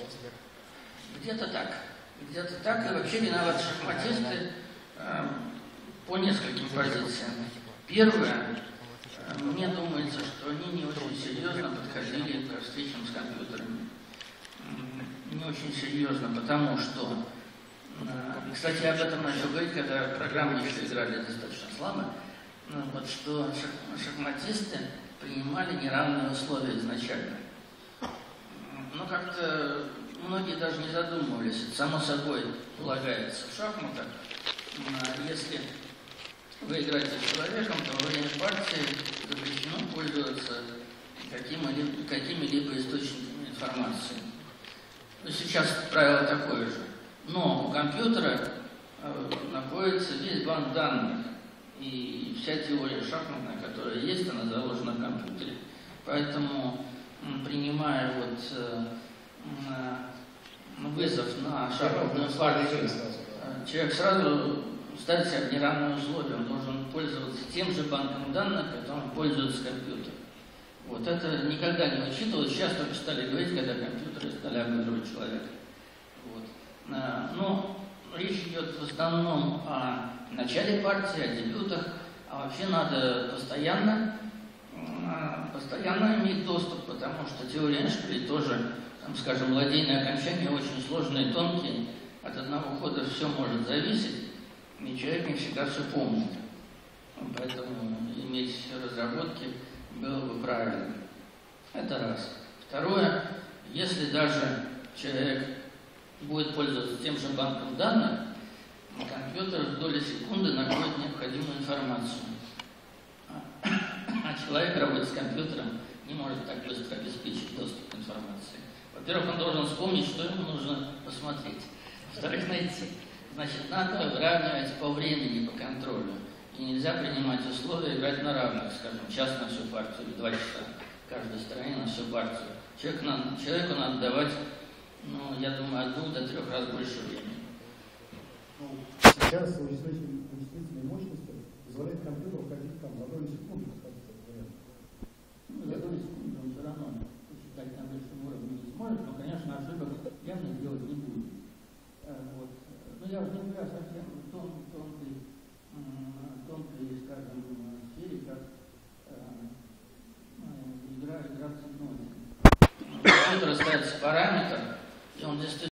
Где-то так. Где-то так. И вообще виноваты шахматисты по нескольким позициям. Первое, мне думается, что они не очень серьезно подходили к встречам с компьютерами. Не очень серьезно, потому что, кстати, я об этом начал говорить, когда программы еще играли достаточно слабо, вот что шахматисты принимали неравные условия изначально. Но как-то многие даже не задумывались, это само собой полагается в шахматах. Если вы играете с человеком, то во время партии запрещено пользоваться какими-либо источниками информации. Ну, сейчас правило такое же. Но у компьютера находится весь банк данных. И вся теория шахматная, которая есть, она заложена в компьютере. Поэтому, принимая вызов на шахматную партию, человек сразу ставит себя в неравные условия. Он должен пользоваться тем же банком данных, которым пользуется компьютер. Вот это никогда не учитывалось. Сейчас только стали говорить, когда компьютеры стали обыгрывать человека. Вот. Но речь идет в основном о начале партии, о дебютах. А вообще надо постоянно иметь доступ, потому что теория Эйншпиля тоже, скажем, ладейные окончания очень сложные, тонкие. От одного хода все может зависеть, и человек не всегда все помнит. Поэтому иметь разработки было бы правильно. Это раз. Второе, если даже человек будет пользоваться тем же банком данных, компьютер в доли секунды находит необходимую информацию. А человек, работая с компьютером, не может так быстро обеспечить доступ к информации. Во-первых, он должен вспомнить, что ему нужно посмотреть. Во-вторых, найти. Значит, надо выравнивать по времени, по контролю. И нельзя принимать условия играть на равных, скажем, час на всю партию или 2 часа каждой стороне на всю партию. Человеку надо давать, я думаю, от 2 до 3 раз больше времени. Сейчас вычислительные мощности позволяют компьютеру ходить за долю секунды. За долю секунды он все равно считать на высшем уровне не сможет, но, конечно, ошибок явно делать не будет. Я уже не говорю о совсем тонкой, скажем, сфере, как игра в цветной. Компьютер ставится параметр, и он действительно